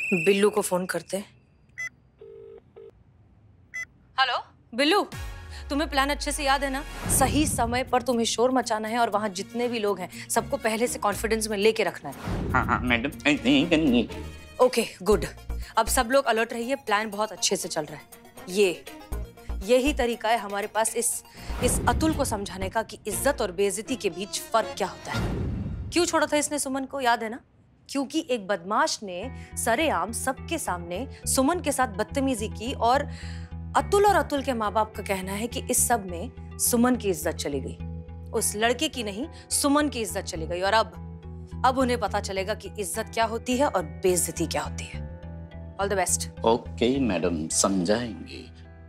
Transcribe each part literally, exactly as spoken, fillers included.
बिल्लू को फोन करते। हेलो बिल्लू, तुम्हें प्लान अच्छे से याद है ना? सही समय पर तुम्हें शोर मचाना है और वहाँ जितने भी लोग हैं सबको पहले से कॉन्फिडेंस में लेके रखना है। हाँ हाँ मैडम, ऐसे ही करनी है। Okay good. अब सब लोग अलर्ट रहिए, प्लान बहुत अच्छे से चल रहा है। ये यही तरीका है हमारे पास इस इस अतुल को समझाने का कि इज्जत और बेइज्जती के बीच फर्क क्या होता है। क्यों छोड़ा था इसने सुमन को, याद है ना? क्योंकि एक बदमाश ने सरेआम सबके सामने सुमन के साथ बदतमीजी की और अतुल और अतुल के माँ बाप का कहना है कि इस सब में सुमन की इज्जत चली गई। उस लड़के की नहीं, सुमन की इज्जत चली गई। और अब अब उन्हें पता चलेगा कि इज्जत क्या होती है और बेइज्जती क्या होती है। All the best. Okay madam, समझाएंगे।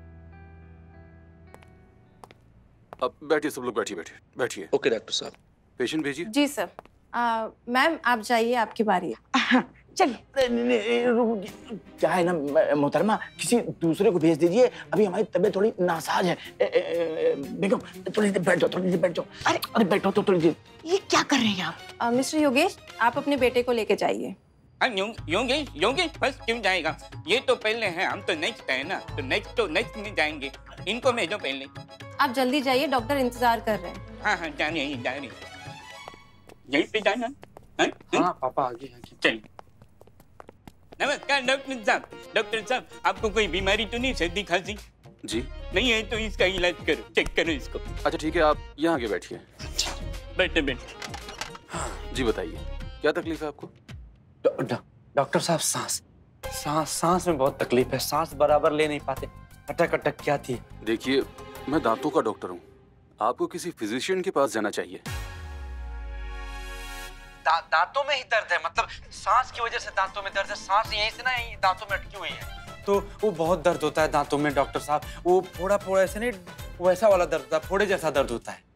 अब बैठिए सब लोग, बैठिए बैठिए बैठिए। ओके डॉक्टर साहब। पेशेंट भेजिए। जी सर। मैम आप जाइए, आपकी बारी है। चलिए। क्या है ना मोहतरमा, किसी दूसरे को भेज दीजिए, अभी हमारी तबीयत थोड़ी नासाज है। बेगम थोड़ी देर बैठ जाओ, थोड़ी देर बैठ जाओ। अरे अरे बैठो तो थोड़ी देर। ये क्या कर रहे हैं आप? मिस्टर योगेश, आप अपने बेटे को लेके जाइए। योगेश योगेश फर्स्ट क्यों जाएगा? ये तो पहले है, हम तो नेक्स्ट है ना, तो नेक्स्ट तो नेक्स्ट में जाएंगे। इनको भेजो पहले। आप जल्दी जाइए, डॉक्टर इंतजार कर रहे हैं। हाँ हाँ जा रही जा रही यहीं पे जाना। हाँ पापा आगे आगे। चलिए। नमस्कार डॉक्टर साहब। डॉक्टर साहब, आपको कोई बीमारी तो नहीं, सर्दी खांसी? जी नहीं है तो इसका इलाज करो, चेक करो इसको। अच्छा ठीक है, आप यहाँ आगे बैठिए। बैठे बैठे। हाँ जी बताइए, क्या तकलीफ है आपको? डॉक्टर साहब, सांस सांस सांस में बहुत तकलीफ है, सांस बराबर ले नहीं पाते, अटक अटक क्या थी। देखिए मैं दांतों का डॉक्टर हूँ, आपको किसी फिजिशियन के पास जाना चाहिए। दा, दांतों में ही दर्द है, मतलब सांस की वजह से दांतों में दर्द है। सांस यहीं से ना यहीं दांतों में अटकी हुई है, तो वो बहुत दर्द होता है दांतों में डॉक्टर साहब। वो फोड़ा फोड़ा ऐसे नहीं, वैसा वाला दर्द होता है, फोड़े जैसा दर्द होता है।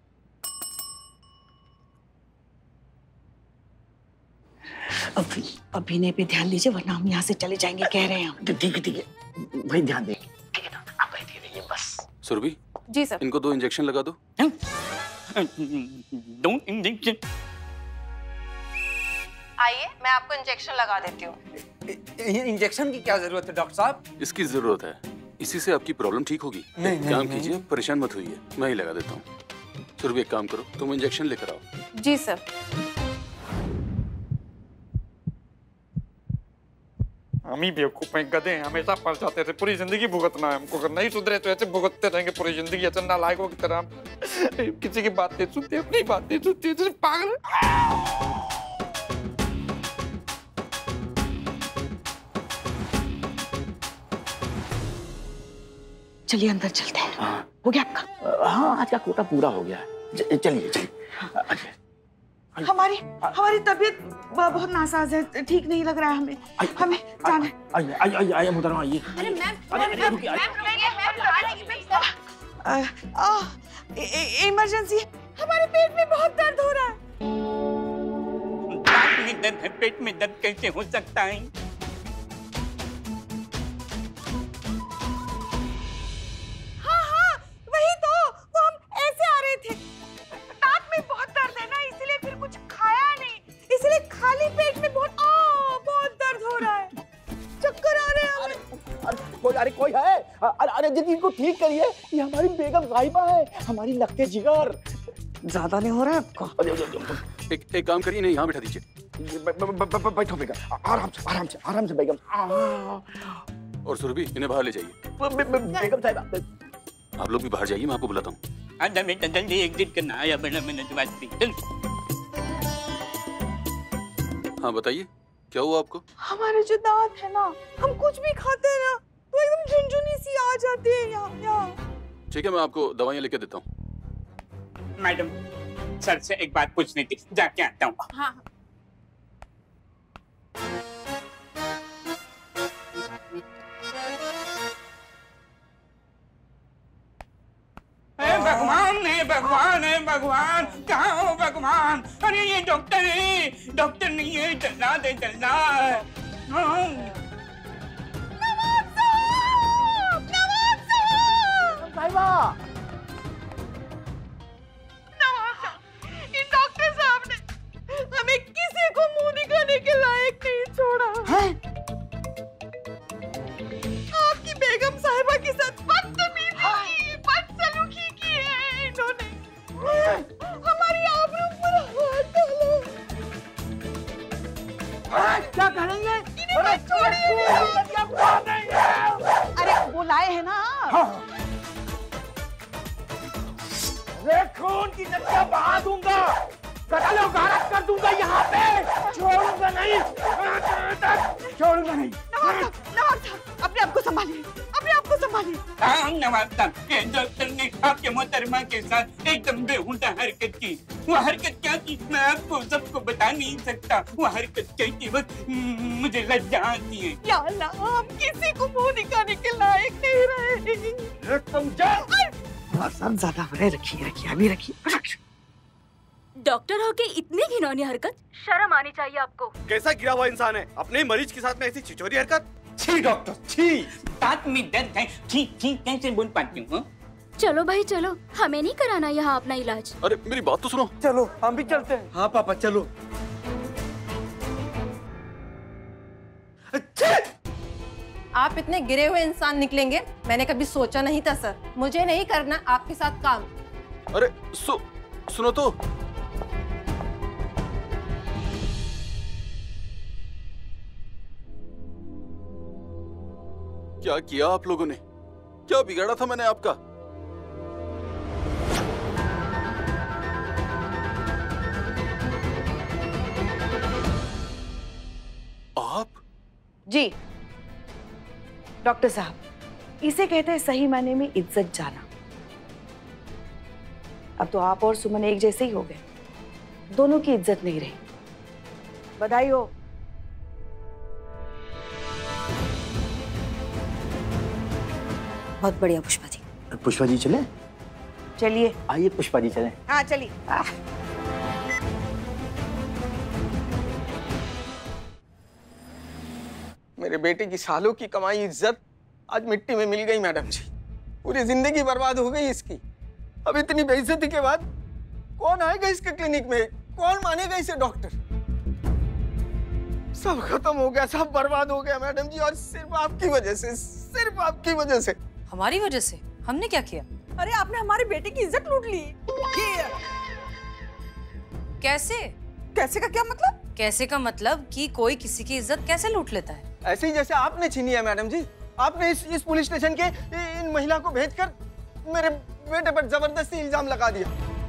अभी अभिनय पे ध्यान दीजिए वरना हम यहाँ से चले जाएंगे, कह रहे हैं हम। ठीक है ठीक है भाई, ध्यान देंगे। ठीक है ना, आप बैठे रहिए बस। सुरभि जी सर। इनको दो इंजेक्शन लगा दो। दो इंजेक्शन? आइए मैं आपको इंजेक्शन लगा देती हूँ। इंजेक्शन की क्या जरूरत है डॉक्टर साहब? इसकी जरूरत है, इसी से आपकी प्रॉब्लम ठीक होगी। नहीं, एक काम नहीं, कीजिए, परेशान मत होइए, मैं ही लगा देता हूँ। सुरभि एक काम करो, तुम इंजेक्शन लेकर आओ। जी सर। हम ही बेवकूफ हैं, गधे हैं, हमेशा फंस जाते थे। पूरी जिंदगी भुगतना है हमको, अगर नहीं सुधरे तो ऐसे भुगतते रहेंगे पूरी जिंदगी, ऐसे नालायकों की तरह। किसी की बात नहीं सुनते, अपनी बात नहीं सुनते, जैसे पागल। चलिए अंदर चलते हैं। हाँ। हो गया आपका? हाँ आज का कोटा पूरा हो गया। चलिए चलिए। हमारी हमारी तबीयत बहुत नासाज है, ठीक नहीं लग रहा है हमें। हमें जाना है। आइए आइए आइए आइए मुहतरमा आइए। अरे मैम, इमरजेंसी, हमारे पेट में बहुत दर्द हो रहा है। पेट में दर्द है? पेट में दर्द कैसे हो सकता है? हाँ हाँ वही तो, वो हम ऐसे आ रहे थे, दांत में बहुत दर्द है ना, इसलिए फिर कुछ खाया नहीं, इसलिए खाली पेट में बहुत आ, बहुत दर्द हो रहा है, चक्कर आ रहे हैं हमें। अरे कोई अरे कोई है? अरे अरे दीदी इनको ठीक करिए, ये हमारी बेगम साहिबा है, हमारी लगते जिगर। ज्यादा नहीं हो रहा है आपको? एक एक काम करिए, नहीं यहाँ बैठा दीजिए। बैठो बेगम, आराम से आराम से आराम से बेगम। और सुरभि इन्हें बाहर ले जाइए। बेगम साहिबा आप लोग भी बाहर जाइए, मैं आपको बुलाता हूँ। आजा बेटा जल्दी एग्जिट करना, आया बड़ा मैंने तो बात की। चल। हाँ बताइए क्या हुआ आपको? हमारे जो दांत है ना, हम कुछ भी खाते हैं ना तो एकदम झुनझुनी सी आ जाती है यहाँ यहाँ। ठीक है मैं आपको दवाइयाँ लेके देता हूँ। मैडम सर से एक बात पूछनी थी, जाके आता हूँ। हाँ भगवान है भगवान है भगवान, कहाँ हो भगवान? अरे ये डॉक्टर है, डॉक्टर नहीं है, चलना दे चलना। इन डॉक्टर साहब ने हमें किसी को मुंह दिखाने के लायक नहीं छोड़ा। क्या करेंगे? अरे छोड़िए, अरे वो लाए हैं ना। अरे खून की नदियां बहा दूंगा, कत्ल और गारत कर दूंगा यहाँ पे, छोड़ूंगा नहीं, छोड़ूंगा नहीं। नवाब साहब, नवाब साहब, अपने आप को संभालिए, अपने आप को संभालिए। हाँ नवाब साहब, डॉक्टर ने आपके मोहतरमा के साथ एकदम बेहुदा हरकत की। वो हरकत क्या की मैं आपको सबको बता नहीं सकता। वो हरकत करते वक्त मुझे लज्जा आती है। या अल्लाह, हम किसी को मुंह दिखाने के लायक नहीं रहे। समझा? सब ज्यादा हो रहे, रखिए रखिए अभी रखिए। डॉक्टर होके इतनी घिनौनी हरकत, शर्म आनी चाहिए आपको। कैसा गिरा हुआ इंसान है, अपने ही मरीज के साथ में ऐसी छिछोरी हरकत। छी डॉक्टर छी। दांत में दर्द है, छी छी कैसे बोल पाती हूँ? चलो भाई चलो, हमें नहीं कराना यहाँ अपना इलाज। अरे मेरी बात तो सुनो। चलो हम भी चलते हैं। हाँ पापा चलो। आप इतने गिरे हुए इंसान निकलेंगे मैंने कभी सोचा नहीं था सर। मुझे नहीं करना आपके साथ काम। अरे सु, सुनो तो। क्या किया आप लोगों ने? क्या बिगाड़ा था मैंने आपका? आप? जी डॉक्टर साहब, इसे कहते हैं सही मायने में इज्जत जाना। अब तो आप और सुमन एक जैसे ही हो गए, दोनों की इज्जत नहीं रही। बधाई हो। बहुत बढ़िया पुष्पा जी। पुष्पा जी चले? चलिए आइए पुष्पा जी चले। हाँ चलिए। मेरे बेटे की सालों की कमाई इज्जत आज मिट्टी में मिल गई मैडम जी। पूरी जिंदगी बर्बाद हो गई इसकी। अब इतनी बेइज्जती के बाद कौन आएगा इसके क्लिनिक में? कौन मानेगा इसे डॉक्टर? सब खत्म हो गया, सब बर्बाद हो गया मैडम जी, और सिर्फ आपकी वजह से, सिर्फ आपकी वजह से। हमारी वजह से? हमने क्या किया? अरे आपने हमारे बेटे की इज्जत लूट ली। ये कैसे? कैसे का क्या मतलब? कैसे का मतलब कि कोई किसी की इज्जत कैसे लूट लेता है? ऐसे ही जैसे आपने छीनी है मैडम जी। आपने इस इस पुलिस स्टेशन के इन महिला को भेजकर मेरे बेटे पर जबरदस्ती इल्जाम लगा दिया।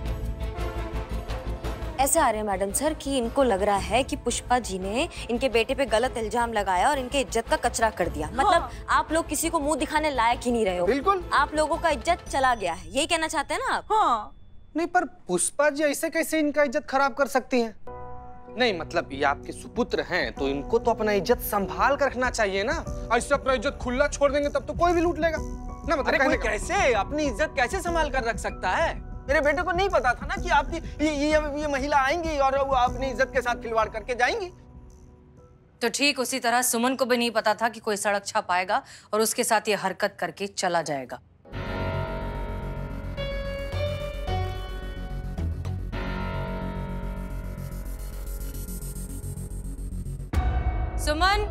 ऐसे आ रहे हैं मैडम सर कि इनको लग रहा है कि पुष्पा जी ने इनके बेटे पे गलत इल्जाम लगाया और इनके इज्जत का कचरा कर दिया। हाँ। मतलब आप लोग किसी को मुंह दिखाने लायक ही नहीं रहे हो। बिल्कुल। आप लोगों का इज्जत चला गया है, यही कहना चाहते हैं ना आप? हाँ। नहीं पर पुष्पा जी ऐसे कैसे इनका इज्जत खराब कर सकती हैं? नहीं मतलब ये आपके सुपुत्र हैं तो इनको तो अपना इज्जत संभाल कर रखना चाहिए ना। ऐसे अपना इज्जत खुला छोड़ देंगे तब तो कोई भी लूट लेगा ना। मतलब कोई कैसे अपनी इज्जत कैसे संभाल कर रख सकता है? मेरे बेटे को नहीं पता था ना कि आपकी ये ये, ये महिला आएंगी और वो अपनी इज्जत के साथ खिलवाड़ करके जाएंगी। तो ठीक उसी तरह सुमन को भी नहीं पता था कि कोई सड़क छाप आएगा और उसके साथ ये हरकत करके चला जाएगा। सुमन,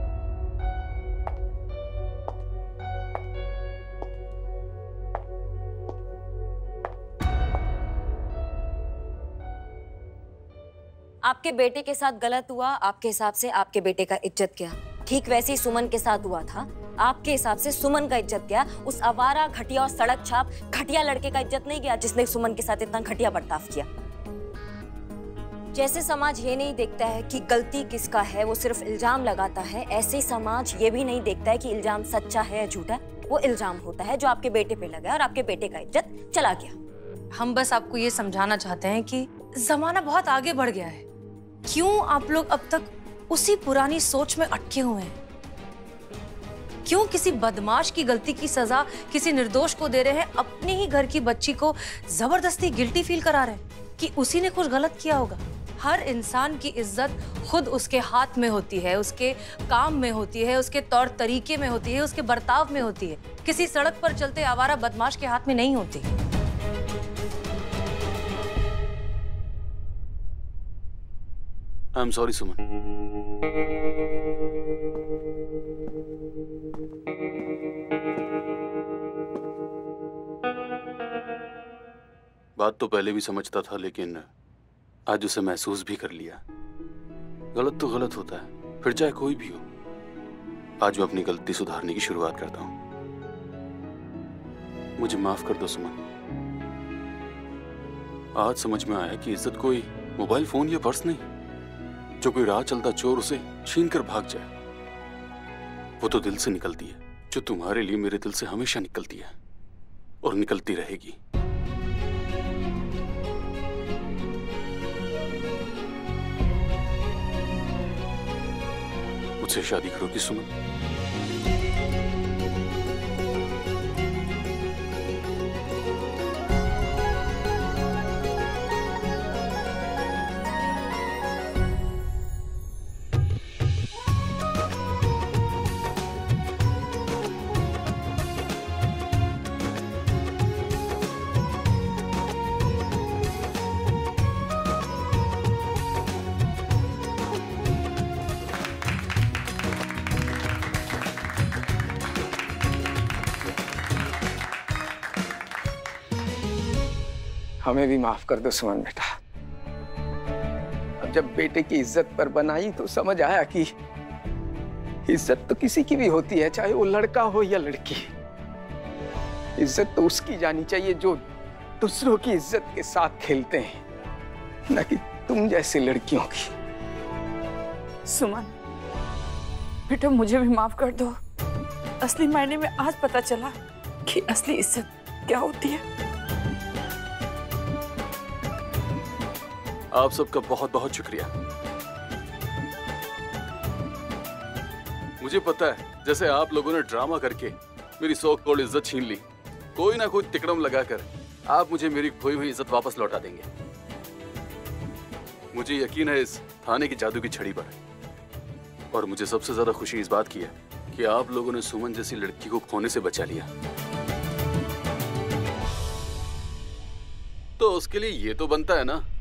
आपके बेटे के साथ गलत हुआ, आपके हिसाब से आपके बेटे का इज्जत गया। ठीक वैसे ही सुमन के साथ हुआ था, आपके हिसाब से सुमन का इज्जत गया। उस आवारा, घटिया और सड़क छाप घटिया लड़के का इज्जत नहीं गया जिसने सुमन के साथ इतना घटिया बर्ताव किया। जैसे समाज ये नहीं देखता है कि गलती किसका है, वो सिर्फ इल्जाम लगाता है, ऐसे ही समाज ये भी नहीं देखता है कि इल्जाम सच्चा है या झूठा। वो इल्जाम होता है जो आपके बेटे पे लगा और आपके बेटे का इज्जत चला गया। हम बस आपको ये समझाना चाहते हैं कि जमाना बहुत आगे बढ़ गया है। क्यों आप लोग अब तक उसी पुरानी सोच में अटके हुए हैं? क्यों किसी बदमाश की गलती की सजा किसी निर्दोष को दे रहे हैं? अपने ही घर की बच्ची को जबरदस्ती गिल्टी फील करा रहे हैं कि उसी ने कुछ गलत किया होगा। हर इंसान की इज्जत खुद उसके हाथ में होती है, उसके काम में होती है, उसके तौर तरीके में होती है, उसके बर्ताव में होती है। किसी सड़क पर चलते आवारा बदमाश के हाथ में नहीं होती। I am sorry Suman. बात तो पहले भी समझता था लेकिन आज उसे महसूस भी कर लिया। गलत तो गलत होता है, फिर चाहे कोई भी हो। आज मैं अपनी गलती सुधारने की शुरुआत करता हूँ। मुझे माफ कर दो सुमन। आज समझ में आया कि इज्जत कोई मोबाइल फोन या पर्स नहीं, जो कोई राह चलता चोर उसे छीन कर भाग जाए। वो तो दिल से निकलती है, जो तुम्हारे लिए मेरे दिल से हमेशा निकलती है और निकलती रहेगी। मुझसे शादी करोगी सुमन? हमें भी माफ कर दो सुमन बेटा। अब जब बेटे की इज्जत पर बनाई तो समझ आया कि इज्जत तो किसी की भी होती है, चाहे वो लड़का हो या लड़की। इज्जत तो उसकी जानी चाहिए जो दूसरों की इज्जत के साथ खेलते हैं, न कि तुम जैसे लड़कियों की। सुमन बेटा, मुझे भी माफ कर दो। असली मायने में आज पता चला कि असली इज्जत क्या होती है। आप सबका बहुत बहुत शुक्रिया। मुझे पता है जैसे आप लोगों ने ड्रामा करके मेरी सौ करोड़ इज्जत छीन ली, कोई ना कोई तिकड़म लगाकर आप मुझे मेरी खोई हुई इज्जत वापस लौटा देंगे। मुझे यकीन है इस थाने की जादू की छड़ी पर। और मुझे सबसे ज्यादा खुशी इस बात की है कि आप लोगों ने सुमन जैसी लड़की को खोने से बचा लिया। तो उसके लिए ये तो बनता है ना।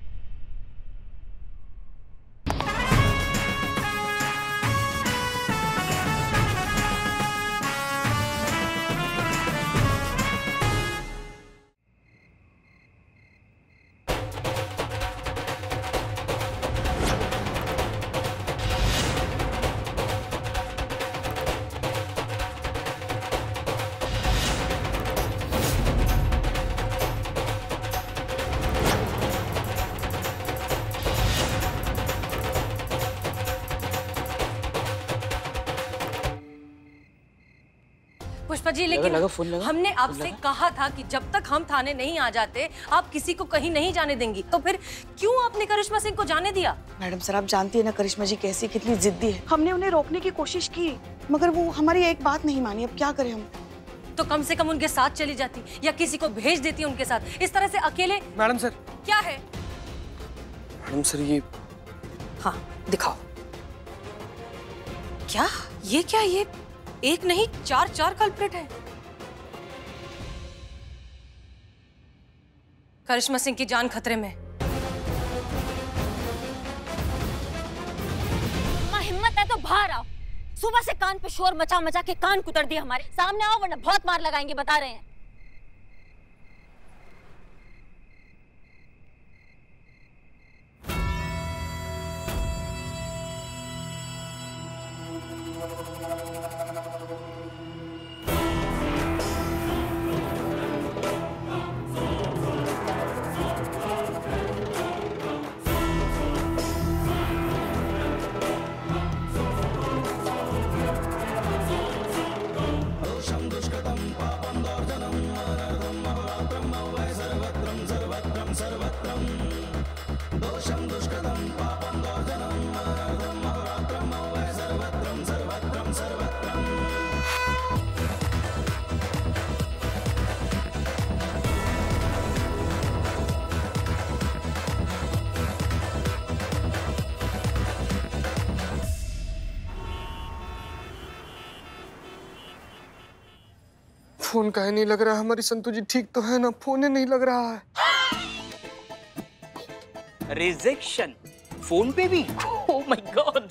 पुष्पा जी, लेकिन लगा, लगा, लगा, हमने आपसे कहा था कि जब तक हम थाने नहीं आ जाते आप किसी को कहीं नहीं जाने देंगी, तो फिर क्यों आपने करिश्मा सिंह को जाने दिया? मैडम सर, आप जानती है ना करिश्मा जी कैसी कितनी जिद्दी है। हमने उन्हें रोकने की कोशिश की मगर वो हमारी एक बात नहीं मानी। अब क्या करें हम? तो कम से कम उनके साथ चली जाती या किसी को भेज देती उनके साथ। इस तरह से अकेले। Madam sir. क्या है? मैडम सर ये। हाँ दिखाओ। क्या ये क्या ये एक नहीं चार चार कल्प्रिट है। करिश्मा सिंह की जान खतरे में। हिम्मत है तो बाहर आओ। सुबह से कान पे शोर मचा मचा के कान कुतर दिए हमारे। सामने आओ वरना बहुत मार लगाएंगे, बता रहे हैं। फोन काहे नहीं लग रहा है? हमारी संतु जी ठीक तो है ना? फोन ही नहीं लग रहा है। रिजेक्शन फोन पे भी? Oh my god.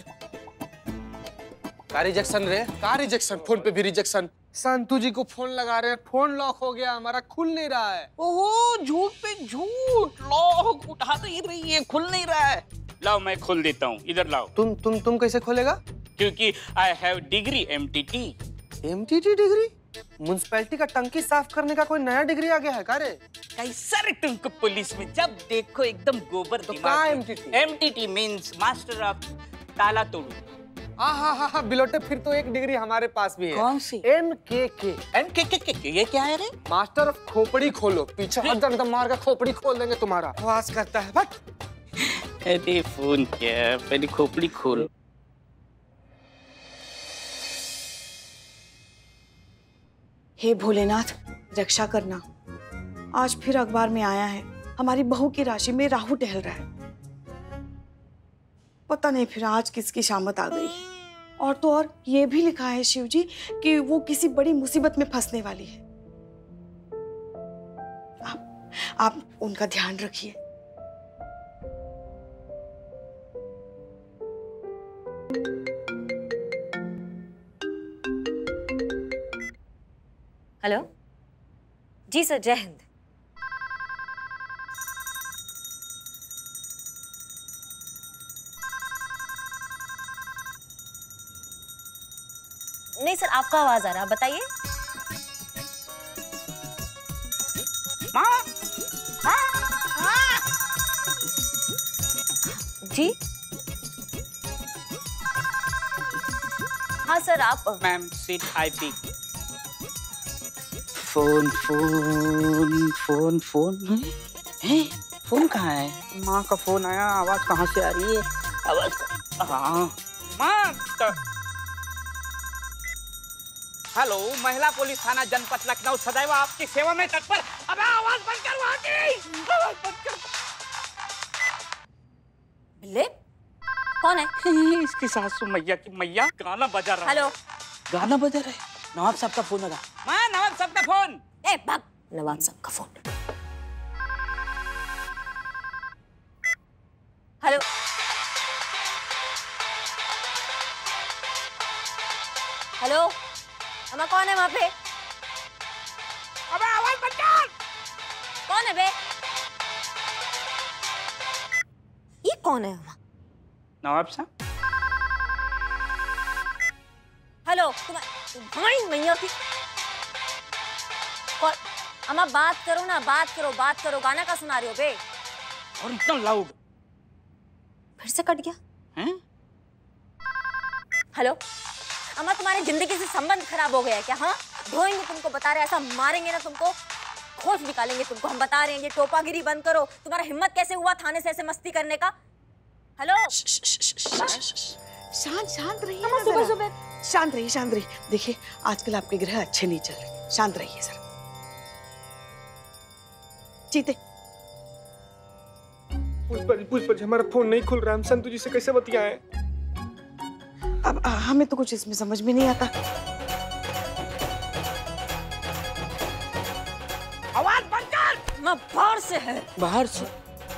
का रिजेक्शन रे? का रिजेक्शन? फोन पे भी रिजेक्शन। संतु जी को फोन लगा रहे हैं, फोन लॉक हो गया, हमारा खुल नहीं रहा है। ओहो, झूठ पे झूठ। लॉक उठा तो ही रही है, खुल नहीं रहा है। लाओ मैं खोल देता हूँ, इधर लाओ। तुम तुम तुम कैसे खोलेगा? क्योंकि I have degree M T T. M T T degree? Municipality का टंकी साफ करने का कोई नया डिग्री आ गया है का रे? कैसा रे तुमको पुलिस में जब देखो एकदम गोबर तो दिमाग। क्या MTT? MTT means master of ताला तोड़ू। हाँ हाँ हाँ हाँ बिलोटे, फिर तो एक डिग्री हमारे पास भी है। कौन सी? एम के के। एम के के के ये क्या है रे? मास्टर ऑफ खोपड़ी खोलो, पीछे हदम दम मार के खोपड़ी खोल देंगे तुम्हारा। आवाज करता है बट। अरे फोन क्या, पहले खोपड़ी खोल। हे भोलेनाथ, रक्षा करना। आज फिर अखबार में आया है हमारी बहू की राशि में राहु टहल रहा है। पता नहीं फिर आज किसकी शामत आ गई। और तो और ये भी लिखा है शिव जी कि वो किसी बड़ी मुसीबत में फंसने वाली है। आप आप उनका ध्यान रखिए। हेलो जी सर, जय हिंद। नहीं सर, आपका आवाज आ रहा, बताइए। माँ, माँ, माँ। जी हाँ सर, आप मैम सीट आई पी। फोन फोन फोन फोन है? फोन कहाँ है? माँ का फोन आया, आवाज कहाँ से आ रही है? आवाज हाँ माँ। तो हेलो, महिला पुलिस थाना जनपद लखनऊ सदैव आपकी सेवा में तत्पर। अबे आवाज बंद कर वहाँ की, आवाज बंद कर। बिल्ले कौन है? इसकी सासू मैया की मैया गाना बजा रहा है। हेलो, गाना बजा रहा है। नवाब साहब का फोन लगा। माँ, नवाब साहब का फोन। ए भाग, नवाब साहब का फोन। हेलो हेलो, अम्मा कौन है वहाँ पे? अबे आवाज बंद कर। कौन है बे? ये कौन है अम्मा? नवाब साहब। हेलो, तुम्हारी मैया की कौन? अम्मा बात करो ना, बात करो बात करो, गाना का सुना रही हो बे? और इतना लाउड। फिर से कट गया हैं? हेलो अम्मा, तुम्हारी जिंदगी से संबंध खराब हो गया है क्या? हाँ, धोएंगे तुमको, बता रहे, ऐसा मारेंगे ना तुमको, खोज निकालेंगे तुमको, हम बता रहे हैं। ये टोपागिरी बंद करो। तुम्हारा हिम्मत कैसे हुआ थाने से ऐसे मस्ती करने का? हेलो, शांत शांत रहिए ना सुबह जरा। सुबह शांत रहिए, शांत रहिए। देखिए आजकल आपके ग्रह अच्छे नहीं चल रहे, शांत रहिए सर। जीते पुष्पा जी, पुष्पा जी, हमारा फोन नहीं खुल रहा, हम संतोष जी से कैसे बतियाएं? अब आ, हमें तो कुछ इसमें समझ में नहीं आता। आवाज बंद कर। मैं बाहर से है। बाहर से?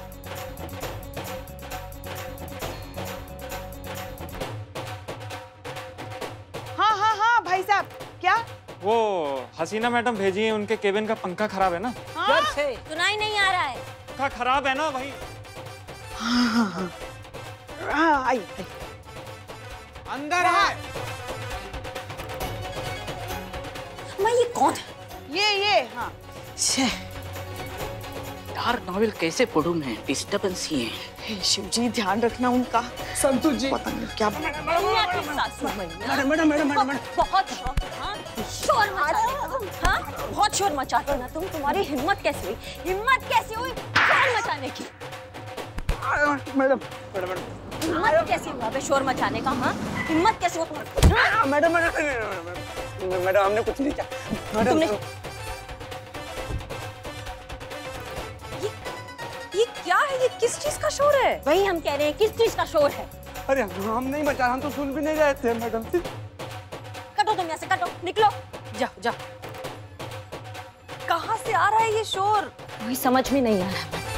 हाँ हाँ हाँ भाई साहब, क्या? वो हसीना मैडम भेजी है, उनके केबिन का पंखा खराब है ना। हाँ? सुनाई नहीं आ रहा है। पंखा खराब है ना भाई। हाँ हाँ हाँ हाँ, आई आई। अंदर है। मैं ये कौन है? ये ये हाँ। डार्क नॉवेल कैसे पढ़ूं मैं? डिस्टर्बेंस ही है। हे शिव जी, ध्यान रखना उनका। संतोष जी, पता नहीं क्या। मैडम मैडम मैडम मैडम बहुत शौक, हाँ? शोर मचाने का, हाँ? बहुत शोर मचाते हो ना तुम। तुम्हारी हिम्मत कैसे हुई? हिम्मत कैसे हुई शोर मचाने की? मैडम हिम्मत कैसे हुआ बे शोर मचाने का? हाँ, हिम्मत कैसे हुआ तुम्हारा? मैडम मैडम मैडम हमने कुछ नहीं किया। तुमने ये ये क्या है? ये किस चीज का शोर है? वही हम कह रहे हैं, किस चीज का शोर है? अरे हम नहीं बचा, हम तो सुन भी नहीं रहे थे मैडम। कटो तुम यहाँ से, कटो, निकलो। जाओ जाओ। कहाँ से आ रहा है ये शोर? वही समझ में नहीं आ रहा है।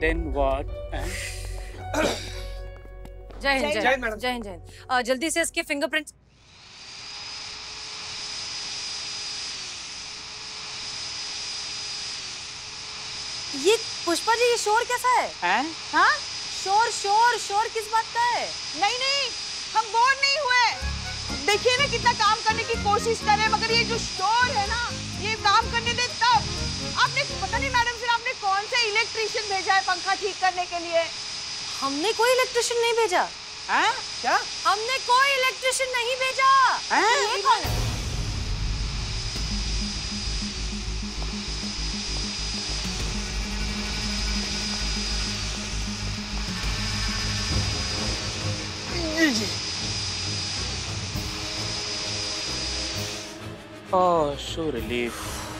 Then what? जय हिंद, जय जय मैडम। जय हिंद, जय हिंद। अ, जल्दी से इसके फिंगरप्रिंट्स। ये पुष्पा जी, ये शोर कैसा है? हैं? हाँ? शोर शोर शोर किस बात का है? नहीं नहीं, हम बोर नहीं हुए। देखिए ना कितना काम करने की कोशिश कर रहे हैं, मगर ये जो शोर है ना, ये काम करने दे तब। आपने पता नहीं मैडम, फिर आपने कौन से इलेक्ट्रिशियन भेजा है पंखा ठीक करने के लिए? हमने कोई इलेक्ट्रिशियन नहीं भेजा। हैं? क्या? हमने कोई इलेक्ट्रिशियन नहीं भेजा। हैं? ये कौन है? Oh, so relief.